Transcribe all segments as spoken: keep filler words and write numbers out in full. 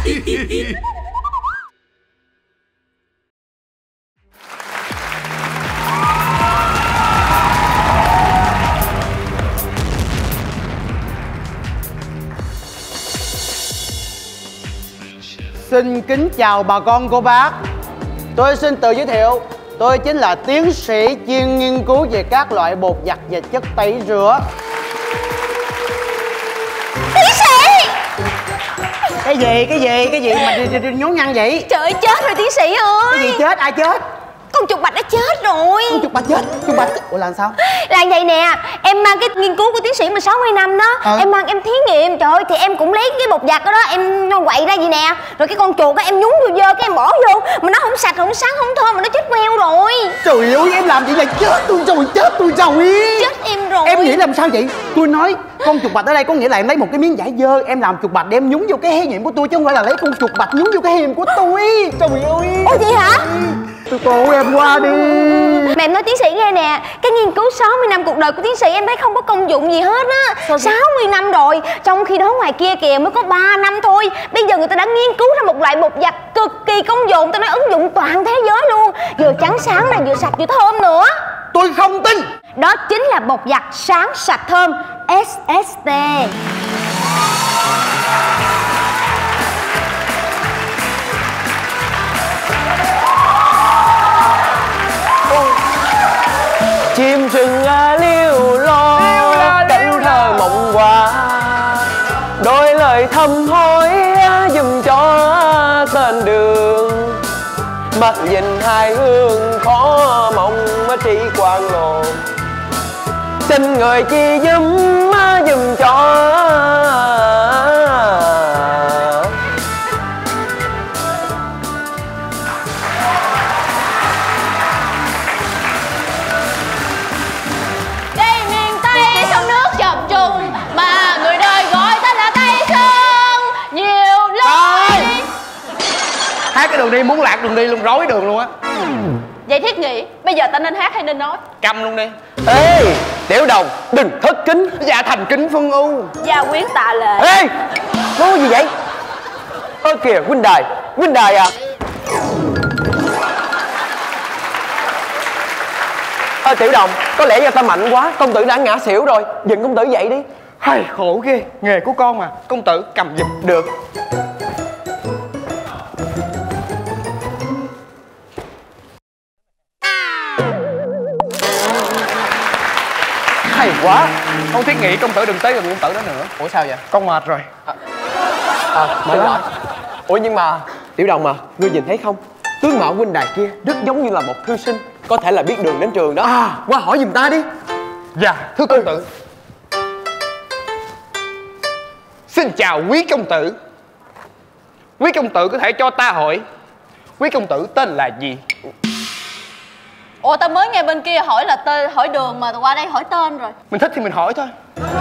Xin kính chào bà con cô bác. Tôi xin tự giới thiệu, tôi chính là tiến sĩ chuyên nghiên cứu về các loại bột giặt và chất tẩy rửa. Tiến sĩ! Cái gì, cái gì, cái gì mà nhố nhăn vậy? Trời ơi, chết rồi tiến sĩ ơi! Cái gì chết, ai chết? Con chuột bạch đã chết rồi. Con chuột bạch chết, chuột bạch. Ủa làm sao? Là vậy nè, em mang cái nghiên cứu của tiến sĩ mà sáu mươi năm đó, à. Em mang em thí nghiệm, trời ơi, thì em cũng lấy cái bột giặt đó, đó em quậy ra vậy nè. Rồi cái con chuột đó em nhúng vô dơ, cái em bỏ vô, mà nó không sạch, không sáng, không thơm, mà nó chết queo rồi. Trời ơi, em làm vậy là chết tôi rồi, chết tôi rồi. Chết em rồi. Em nghĩ làm sao vậy? Tôi nói con chuột bạch ở đây có nghĩa là em lấy một cái miếng vải dơ, em làm chuột bạch để em nhúng vô cái thí nghiệm của tôi, chứ không phải là lấy con chuột bạch nhúng vô cái hiềm của tôi. Trời ơi. Ủa vậy hả? Tôi cô em qua đi. Mà em nói tiến sĩ nghe nè, cái nghiên cứu sáu mươi năm cuộc đời của tiến sĩ em thấy không có công dụng gì hết á. Sáu mươi năm rồi, trong khi đó ngoài kia kìa mới có ba năm thôi. Bây giờ người ta đã nghiên cứu ra một loại bột giặt cực kỳ công dụng, ta nói ứng dụng toàn thế giới luôn. Vừa trắng sáng này, vừa sạch vừa thơm nữa. Tôi không tin. Đó chính là bột giặt sáng sạch thơm ét ét tê. Chim rừng liêu lo, cánh thơ mộng qua, đôi lời thầm hối dùm cho tên đường. Mắt nhìn hai hương khó mong tri quan lộ, xin người chi giúp dùm cho. Hát cái đường đi muốn lạc đường đi luôn, rối đường luôn á. Vậy thiết nghĩ bây giờ ta nên hát hay nên nói? Câm luôn đi. Ê Tiểu Đồng, đừng thất kính. Dạ thành kính phân ưu, gia quyến tạ lệ. Ê nói gì vậy? Ơ kìa huynh đài, huynh đài à. Ơ Tiểu Đồng, có lẽ do ta mạnh quá, công tử đã ngã xỉu rồi. Dừng công tử dậy đi. Hay khổ ghê, nghề của con mà. Công tử cầm giùm. Được. Hay quá. Con thiết nghĩ công tử đừng tới gần công tử đó nữa. Ủa sao vậy? Con mệt rồi. À, à mệt rồi. Ủa nhưng mà Tiểu Đồng mà, ngươi nhìn thấy không? Tướng mạo huynh đài kia rất giống như là một thư sinh, có thể là biết đường đến trường đó. À, qua hỏi giùm ta đi. Dạ thưa công tử. Xin chào quý công tử. Quý công tử có thể cho ta hỏi quý công tử tên là gì? Ủa tao mới nghe bên kia hỏi là tên, hỏi đường mà qua đây hỏi tên rồi. Mình thích thì mình hỏi thôi.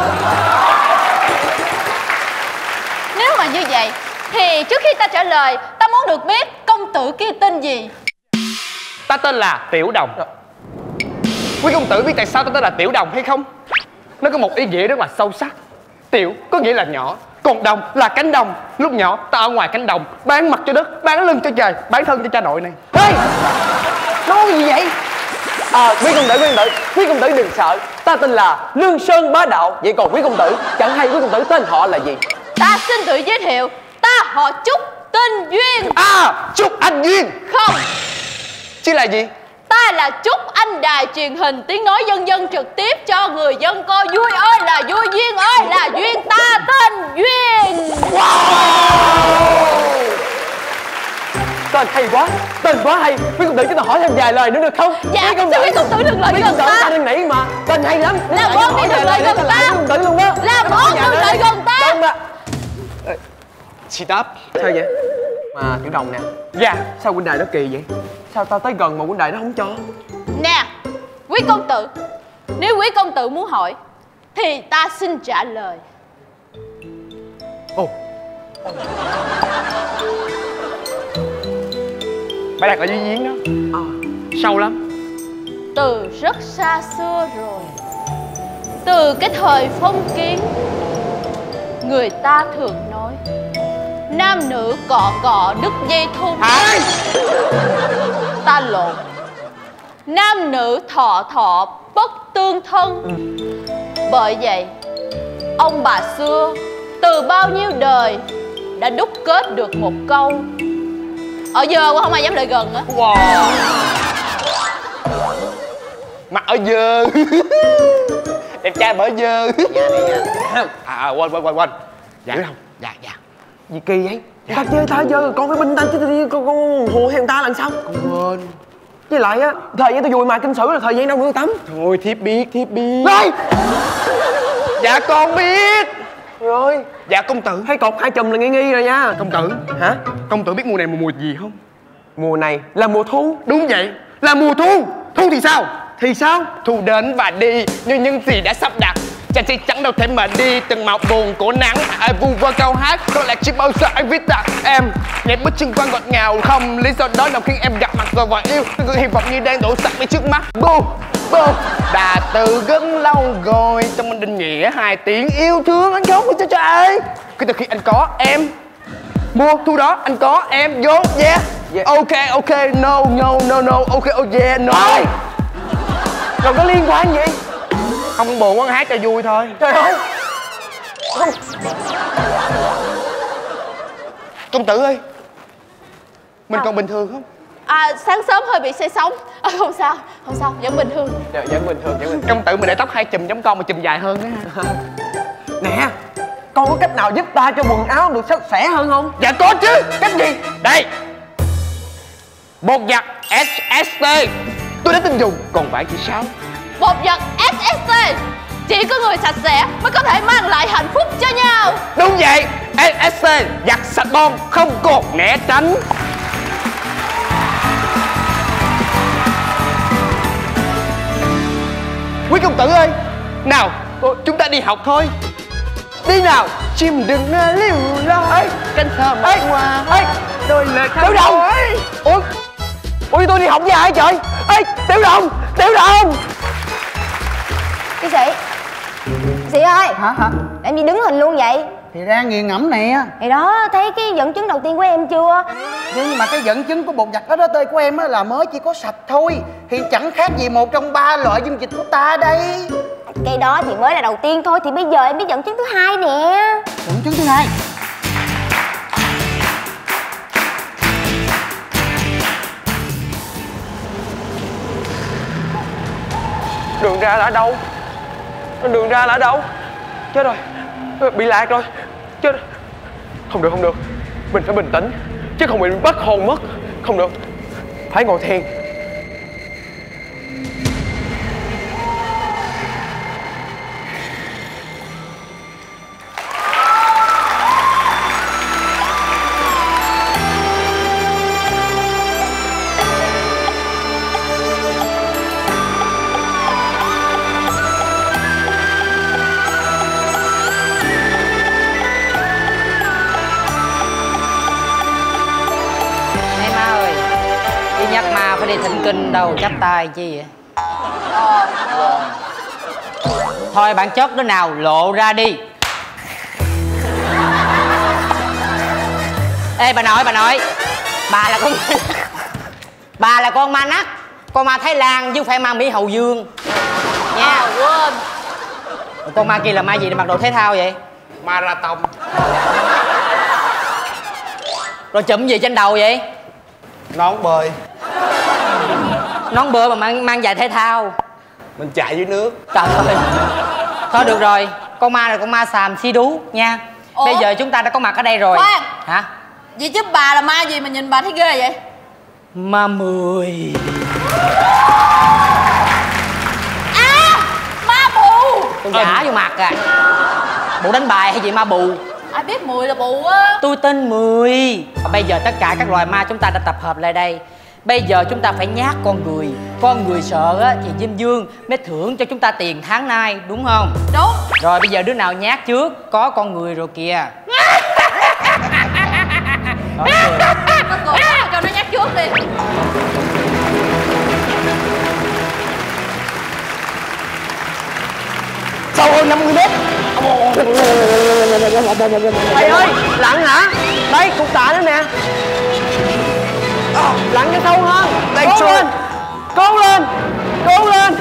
Nếu mà như vậy thì trước khi ta trả lời, ta muốn được biết công tử kia tên gì? Ta tên là Tiểu Đồng. Quý công tử biết tại sao ta tên là Tiểu Đồng hay không? Nó có một ý nghĩa rất là sâu sắc. Tiểu có nghĩa là nhỏ, còn đồng là cánh đồng. Lúc nhỏ ta ở ngoài cánh đồng, bán mặt cho đất, bán lưng cho trời, bán thân cho cha nội này. Ê nói gì vậy? À quý công tử, quý công tử, quý công tử đừng sợ. Ta tên là Lương Sơn Bá Đạo. Vậy còn quý công tử, chẳng hay quý công tử tên họ là gì? Ta xin tự giới thiệu, ta họ Trúc, tên Duyên. À Trúc Anh Duyên. Không. Chứ là gì? Ta là Trúc Anh đài truyền hình tiếng nói dân dân trực tiếp cho người dân coi. Vui ơi là vui, duyên ơi là duyên, ta tên Duyên. Wow. Tên hay quá, tên quá hay. Quý công tử chúng ta hỏi thêm vài lời nữa được không? Dạ, quý công tử, quý công tử đừng lời gần ta. Ta đang nỉ mà, tên hay lắm. Làm ơn đi, đừng lời gần ta. Quý công tử luôn đó. Làm ơn đừng lời gần ta. Chị đáp. Sao vậy? Mà Tiểu Đồng nè. Dạ. Sao huynh đài nó kỳ vậy? Sao tao tới gần mà huynh đài nó không cho? Nè, quý công tử, nếu quý công tử muốn hỏi thì ta xin trả lời. Ồ. Bãi đặt ở dưới giếng đó. À. Sâu lắm. Từ rất xa xưa rồi, từ cái thời phong kiến, người ta thường nói nam nữ cọ cọ đứt dây thun. Hả? Ta lộn. Nam nữ thọ thọ bất tương thân. Ừ. Bởi vậy ông bà xưa từ bao nhiêu đời đã đúc kết được một câu: ở dơ quá không ai dám lại gần á. Wow. Mặt ở dơ. Đẹp trai mà ở dơ. À quên quên quên quên. Dạ không? Dạ dạ. Gì kỳ vậy? Dạ. Ta chơi ta dơ, con phải binh ta chứ con, con, con hùa theo người ta làm sao? Con quên. Với lại á, thời gian tôi vui mà kinh sử là thời gian đâu nữa tắm. Thôi thiếp biết, thiếp biết. Đây. Dạ con biết. Rồi. Dạ công tử. Thấy cột hai chùm là nghi nghi rồi nha. Công tử. Hả? Công tử biết mùa này mùa mùa gì không? Mùa này là mùa thu. Đúng vậy, là mùa thu. Thu thì sao? Thì sao? Thu đến và đi như những gì đã sắp đặt. Chàng trai chẳng đâu thể mà đi từng màu buồn của nắng. Ai vu vơ câu hát có lẽ chỉ bao giờ anh viết tặng em. Nhạc bức chân quan ngọt ngào không lý do đó nào khiến em gặp mặt rồi và yêu. Tôi hy vọng như đang đổ sẵn bên trước mắt. Bô bô đã từ rất lâu rồi trong anh định nghĩa hai tiếng yêu thương anh không cho trai. Cứ từ khi anh có em mua thu đó anh có em vô yeah. Yeah. Ok ok no no no no ok oh yeah no. Thôi. Rồi có liên quan gì? Không buồn quá hát cho vui thôi. Trời ơi. Không. Công tử ơi, mình còn bình thường không? À sáng sớm hơi bị say sóng. À, không sao, không sao, vẫn bình thường. Dạ, vẫn bình thường, vẫn bình thường. Công tử mình để tóc hai chùm giống con mà chùm dài hơn á. Nè, con có cách nào giúp ta cho quần áo được sạch sẽ hơn không? Dạ có chứ. Cách gì? Đây, bột giặt ét ét tê. Tôi đã tin dùng, còn vải chỉ sao. Bột giặt ét ét tê. Chỉ có người sạch sẽ mới có thể mang lại hạnh phúc cho nhau. Đúng vậy, ét ét tê giặt sạch bon, không cột né tránh. Quý công tử ơi, nào chúng ta đi học thôi. Đi nào, chim đừng liều loi cánh thơm Ê, hoa ê, đôi lời Tiểu Đồng. Ủa, ủa tôi đi học với ai trời? Ê, Tiểu Đồng, Tiểu Đồng. Tiến sĩ. Tiến sĩ ơi. Hả hả? Em gì đứng hình luôn vậy? Thì đang nghiền ngẫm nè. Thì đó, thấy cái dẫn chứng đầu tiên của em chưa? Nhưng mà cái dẫn chứng của bột giặt đó đó tơi của em á là mới chỉ có sạch thôi. Thì chẳng khác gì một trong ba loại dung dịch của ta đây. Cái đó thì mới là đầu tiên thôi. Thì bây giờ em biết dẫn chứng thứ hai nè. Dẫn chứng thứ hai. Đường ra là ở đâu? Đường ra là ở đâu? Chết rồi, bị lạc rồi. Chết rồi. Không được, không được. Mình phải bình tĩnh, chứ không bị mất hồn mất. Không được, phải ngồi thiền. Phải đi thỉnh kinh đâu chắp tay chi vậy? Thôi bản chất đứa nào lộ ra đi. Ê bà nội, bà nội, bà là con bà là con ma nắc, con ma Thái Lan chứ không phải ma Mỹ Hậu Dương nha. À, quên. Con ma kia là ma gì để mặc đồ thể thao vậy? Marathon. Rồi chụm gì trên đầu vậy? Nón bơi. Nón bơi mà mang, mang giày thể thao. Mình chạy dưới nước. Trời ơi. Thôi được rồi, con ma là con ma xàm si đú nha. Ủa? Bây giờ chúng ta đã có mặt ở đây rồi. Khoan. Hả? Vậy chứ bà là ma gì mà nhìn bà thấy ghê vậy? Ma mười. À, ma bù. Tôi giả vô mặt à. Bộ đánh bài hay gì ma bù? Ai biết mùi là bù á. Tôi tên Mười. Và bây giờ tất cả các loài ma chúng ta đã tập hợp lại đây. Bây giờ chúng ta phải nhát con người. Con người sợ á, thì Diêm Vương mới thưởng cho chúng ta tiền tháng nay, đúng không? Đúng. Rồi bây giờ đứa nào nhát trước? Có con người rồi kìa. Con cười cho nó nhát trước đi. Sâu hơn năm mươi mét. Thầy ơi, lặn hả? Đây, cục tạ nữa nè. Lặn cho sâu hơn. Đây, cố lên. Cố lên. Cố lên.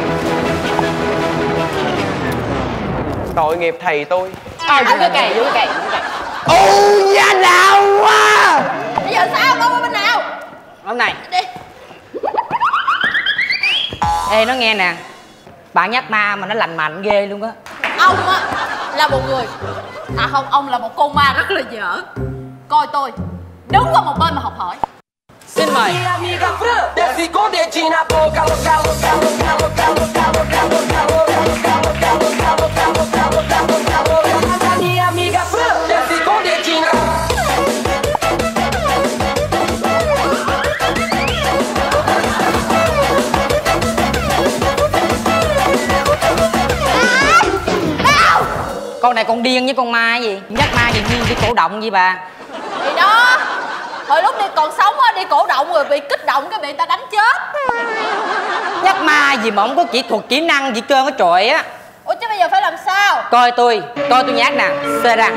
Tội nghiệp thầy tôi. À, vô cái kè, vô cái kè, vô cái kè. Ôi, da đau quá. Bây giờ sao, con qua bên nào? Hôm này. Đi. Ê, nó nghe nè. Bạn nhắc ma mà nó lành mạnh ghê luôn á. Ông á là một người, à không, ông là một con ma rất là dở. Coi tôi, đứng qua một bên mà học hỏi. Xin mời. Con này con điên với con ma gì? Nhắc ma gì nhiên đi cổ động gì bà? Thì đó, hồi lúc đi còn sống á, đi cổ động rồi bị kích động cái bị người ta đánh chết. Nhắc ma gì mà không có kỹ thuật kỹ năng gì trơn á trội á. Ủa chứ bây giờ phải làm sao? Coi tôi, coi tôi nhát nè. Xê ra.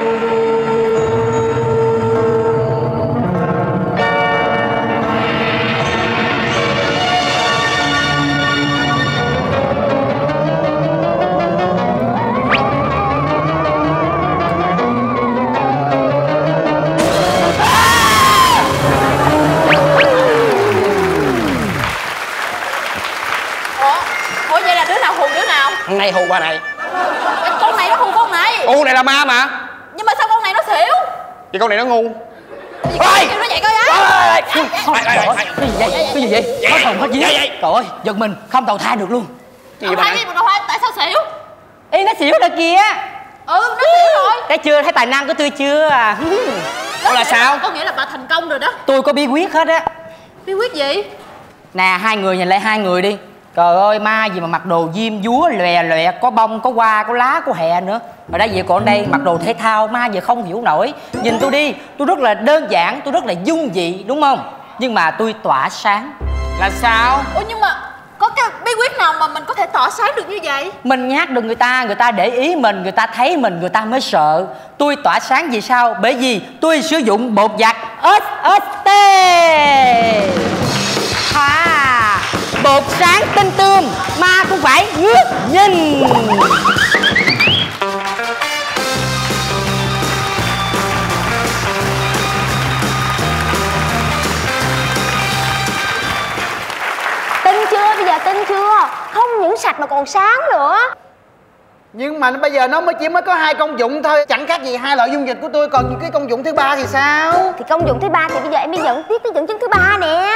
Thằng này hù bà này. Con này nó hù con này. Con này là ma mà. Nhưng mà sao con này nó xỉu? Vậy con này nó ngu. Ôi! Nó vậy coi á. Cái gì vậy? Cái gì vậy? Có thùng hết gì? Trời ơi, giật mình, không đầu thai được luôn. Đầu thai đi, đầu thai, tại sao xỉu? Ý nó xỉu rồi kìa. Ừ, nó xỉu rồi. Cái chưa, thấy tài năng của tôi chưa à? Đó là sao? Có nghĩa là bà thành công rồi đó. Tôi có bí quyết hết á. Bí quyết gì? Nè, hai người nhìn lại hai người đi. Trời ơi, ma gì mà mặc đồ diêm dúa lòe lòe, có bông, có hoa, có lá, có hẹ nữa. Ở đây vậy còn đây mặc đồ thể thao, ma gì không hiểu nổi. Nhìn tôi đi, tôi rất là đơn giản, tôi rất là dung dị, đúng không? Nhưng mà tôi tỏa sáng. Là sao? Ủa nhưng mà có cái bí quyết nào mà mình có thể tỏa sáng được như vậy? Mình nhát được người ta, người ta để ý mình, người ta thấy mình, người ta mới sợ. Tôi tỏa sáng vì sao? Bởi vì tôi sử dụng bột giặt ét ét tê. À, bột sáng tinh tươm, ma cũng phải ngước nhìn. Tin chưa? Bây giờ tin chưa? Không những sạch mà còn sáng nữa. Nhưng mà bây giờ nó mới chỉ mới có hai công dụng thôi, chẳng khác gì hai loại dung dịch của tôi. Còn những cái công dụng thứ ba thì sao? Thì công dụng thứ ba thì bây giờ em đi dẫn tiếp tới dẫn chứng thứ ba nè.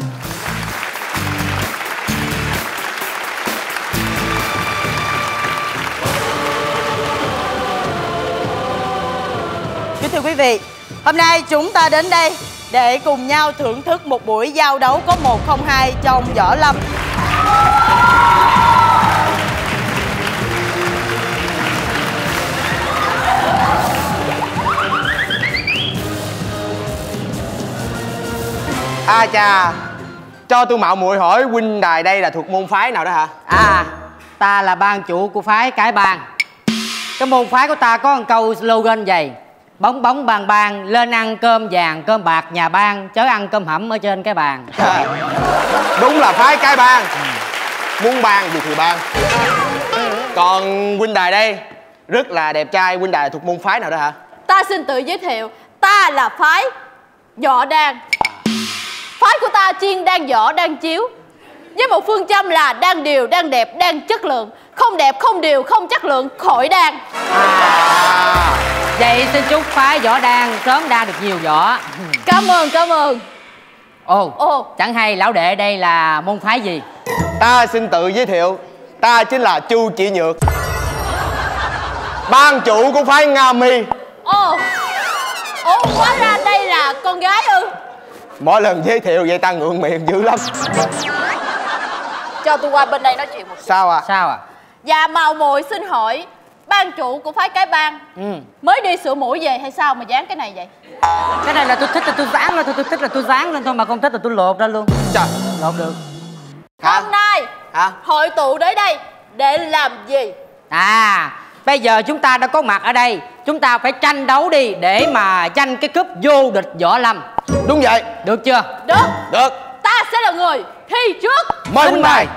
Kính thưa quý vị, hôm nay chúng ta đến đây để cùng nhau thưởng thức một buổi giao đấu có một không hai trong võ lâm. À chà, cho tôi mạo muội hỏi huynh đài đây là thuộc môn phái nào đó hả? À, ta là ban chủ của phái Cái Bang. Cái môn phái của ta có một câu slogan vậy: bóng bóng bàn bàn, lên ăn cơm vàng cơm bạc nhà ban, chớ ăn cơm hẩm ở trên cái bàn. À, đúng là phái Cái Bang. Muốn ban gì thì ban. Còn huynh đài đây rất là đẹp trai, huynh đài thuộc môn phái nào đó hả? Ta xin tự giới thiệu, ta là phái Võ Đan. Phái của ta chuyên đan võ đan chiếu, với một phương châm là đan điều, đan đẹp, đan chất lượng. Không đẹp, không điều, không chất lượng, khỏi đan. À, vậy xin chúc phái Võ Đan sớm đan được nhiều võ. Cảm ơn, cảm ơn. Ồ, Ồ. chẳng hay lão đệ đây là môn phái gì? Ta xin tự giới thiệu, ta chính là Chu Chỉ Nhược, ban chủ của phái Nga Mi. Ồ, ồ, hóa ra đây là con gái ư? Mỗi lần giới thiệu vậy ta ngượng miệng dữ lắm. Cho tôi qua bên đây nói chuyện một chút. Sao à? Sao à? Và màu muội xin hỏi, ban chủ của phái Cái Bang Ừ. mới đi sửa mũi về hay sao mà dán cái này vậy? Cái này là tôi thích là tôi dán lên thôi, tôi thích là tôi dán lên thôi, mà không thích là tôi lột ra luôn. Trời. Lột được. Hả? Hôm nay Hả? hội tụ đến đây để làm gì? À, bây giờ chúng ta đã có mặt ở đây, chúng ta phải tranh đấu đi để mà tranh cái cúp vô địch võ lâm. Đúng vậy. Được chưa? Được. Được. Ta sẽ là người thi trước. Mời huynh đài.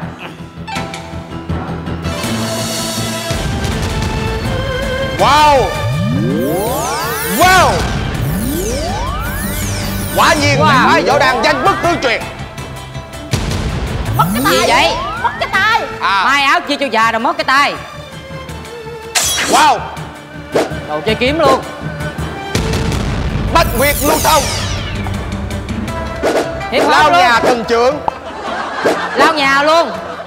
Wow. Wow. Quả nhiên wow. Là phái võ đàn danh bất hư truyền. Mất cái tài. Gì vậy? Mất cái tài. À. Mai áo chia cho già rồi mất cái tay. Wow. Đồ chơi kiếm luôn. Bách Nguyệt lưu thông. Hiệp lao nhà thần trưởng. Lao nhà luôn.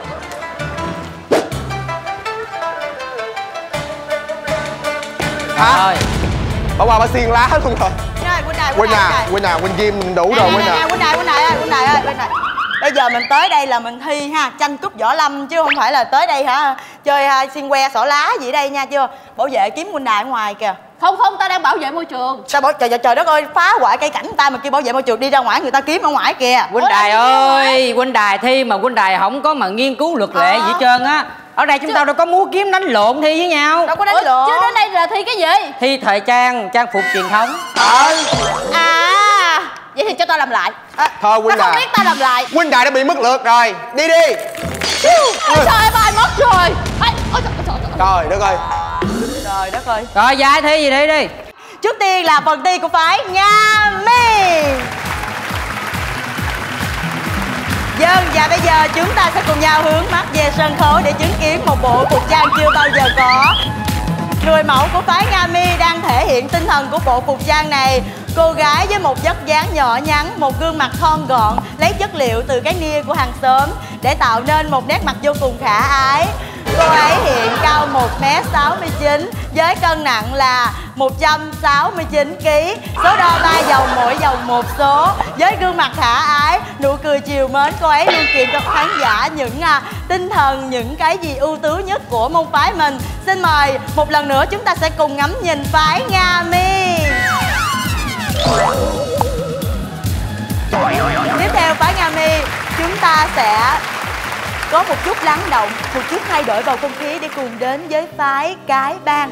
Hả? Rồi. Bà qua bà xiên lá luôn rồi. Huynh đài, huynh à, huynh à, huynh Kim đủ rồi huynh à. Huynh đài, huynh đài ơi, huynh đài ơi, huynh đài. Bây giờ mình tới đây là mình thi ha, tranh cúp võ lâm chứ không phải là tới đây hả chơi ha, xiên que xỏ lá gì đây nha chưa. Bảo vệ kiếm huynh đài ở ngoài kìa. Không không, ta đang bảo vệ môi trường. Sao bảo trời, trời trời đất ơi, phá hoại cây cảnh ta mà kêu bảo vệ môi trường, đi ra ngoài người ta kiếm ở ngoài kìa. Huynh đài ơi, huynh đài thi mà huynh đài không có mà nghiên cứu luật lệ gì hết trơn á. Ở đây chúng ta đâu có múa kiếm đánh lộn thi với nhau. Đâu có đánh lộn. Chứ đến đây là thi cái gì? Thi thời trang, trang phục truyền thống. Ờ. À, vậy thì cho ta làm lại. À, thôi huynh ta không đài. biết ta làm lại. Huynh đài đã bị mất lượt rồi. Đi đi. Ôi trời ơi, bài mất rồi. Ôi, ôi, trời, trời, trời. Trời đất ơi. Trời đất ơi. Rồi dài thi gì đi đi. Trước tiên là phần thi của phái Nga Mi. Dân và bây giờ chúng ta sẽ cùng nhau hướng mắt về sân khấu để chứng kiến một bộ phục trang chưa bao giờ có. Người mẫu của phái Nga Mi đang thể hiện tinh thần của bộ phục trang này. Cô gái với một vóc dáng nhỏ nhắn, một gương mặt thon gọn, lấy chất liệu từ cái nia của hàng xóm để tạo nên một nét mặt vô cùng khả ái. Cô ấy hiện cao một mét sáu mươi chín với cân nặng là một trăm sáu mươi chín ki lô gam. Số đo ba vòng, mỗi vòng một số. Với gương mặt khả ái, nụ cười trìu mến, cô ấy luôn truyền cho khán giả những à, tinh thần, những cái gì ưu tú nhất của môn phái mình. Xin mời một lần nữa chúng ta sẽ cùng ngắm nhìn phái Nga Mi. Tiếp theo phái Nga Mi, chúng ta sẽ có một chút lắng động, một chút thay đổi bầu không khí để cùng đến với phái Cái Bang.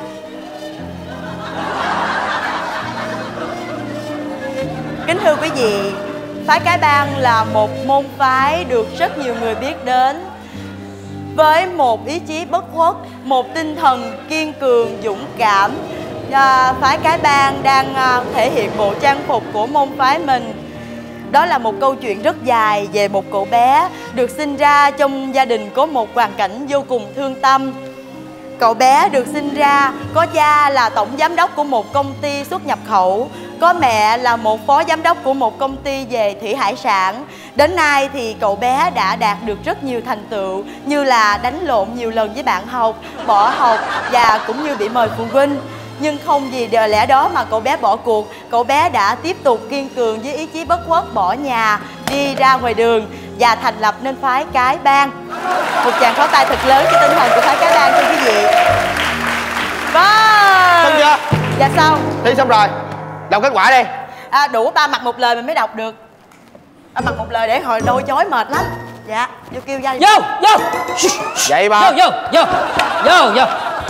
Kính thưa quý vị, phái Cái Bang là một môn phái được rất nhiều người biết đến. Với một ý chí bất khuất, một tinh thần kiên cường, dũng cảm, à, phái Cái Bang đang à, thể hiện bộ trang phục của môn phái mình. Đó là một câu chuyện rất dài về một cậu bé được sinh ra trong gia đình có một hoàn cảnh vô cùng thương tâm. Cậu bé được sinh ra có cha là tổng giám đốc của một công ty xuất nhập khẩu, có mẹ là một phó giám đốc của một công ty về thủy hải sản. Đến nay thì cậu bé đã đạt được rất nhiều thành tựu như là đánh lộn nhiều lần với bạn học, bỏ học và cũng như bị mời phụ huynh. Nhưng không vì điều lẽ đó mà cậu bé bỏ cuộc. Cậu bé đã tiếp tục kiên cường với ý chí bất khuất, bỏ nhà, đi ra ngoài đường và thành lập nên phái Cái Bang. Một tràng pháo tay thật lớn cho tinh thần của phái Cái Bang thưa quý vị. Vâng. Xong chưa? Dạ xong. Thi xong rồi. Đọc kết quả đi. À, đủ ba mặt một lời mình mới đọc được. Ba mặt một lời để hồi đôi chói mệt lắm. Dạ, vô kêu ra. Vô, vô. Vậy mà. Vô, vô, vô. Vô, vô.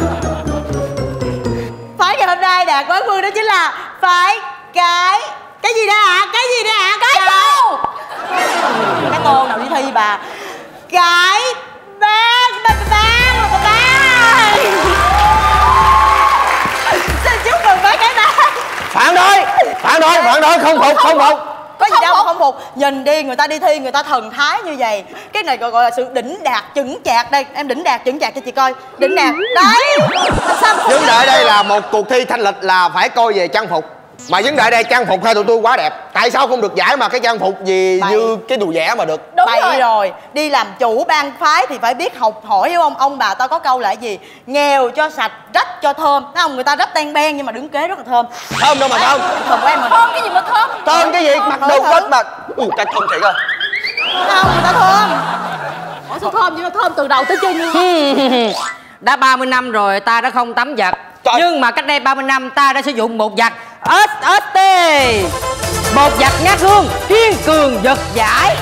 Phái ngày hôm nay đạt quán quân đó chính là phái Cái Cái gì đó ạ? À? Cái gì đó ạ? À? Cái tô. Cái tô nào đi thi bà. Cái Bang, bang, bang, bang, bang. Xin chúc mừng phái Cái Bang. Phản đối, phản đối, phản đối, không phục, không phục. Có gì đâu mà không phục. Nhìn đi, người ta đi thi người ta thần thái như vậy. Cái này gọi, gọi là sự đỉnh đạt chững chạc. Đây, em đỉnh đạt chững chạc cho chị coi. Đỉnh đạt, đấy. Sao không Vấn đề đây là một cuộc thi thanh lịch là phải coi về trang phục. Mà vấn đề đây trang phục hai tụi tôi quá đẹp. Tại sao không được giải mà cái trang phục gì Bày. như cái đùi vẽ mà được? Đúng rồi. rồi Đi làm chủ bang phái thì phải biết học hỏi, hiểu không? Ông bà tao có câu là gì? Nghèo cho sạch, rách cho thơm. Thấy không? Người ta rách ten ben nhưng mà đứng kế rất là thơm. Thơm đâu mà thơm. Thơm của em mà. Thơm cái gì mà thơm? Thơm cái gì? Mặc đồ kết mà. Ui, cái thơm thiệt rồi. Không, người ta thơm. Ủa sao thơm nhưng mà thơm từ đầu tới chân luôn. Đã ba mươi năm rồi ta đã không tắm giặt. Trời. Nhưng mà cách đây ba mươi năm ta đã sử dụng bột giặt ét ét tê. Bột giặt ngát hương, kiên cường giật giải.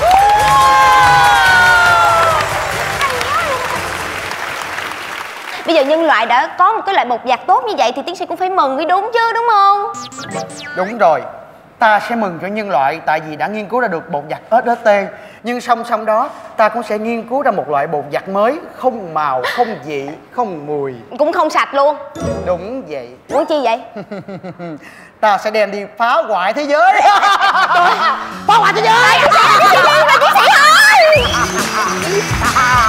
Bây giờ nhân loại đã có một cái loại bột giặt tốt như vậy thì tiến sĩ cũng phải mừng mới đúng chứ, đúng không? Đúng rồi, ta sẽ mừng cho nhân loại tại vì đã nghiên cứu ra được bột giặt ét ét tê. Nhưng song song đó, ta cũng sẽ nghiên cứu ra một loại bột giặt mới, không màu, không vị, không mùi, cũng không sạch luôn. Đúng vậy. Muốn chi vậy? Ta sẽ đem đi phá hoại thế giới. Phá hoại thế giới. Tiến sĩ ơi!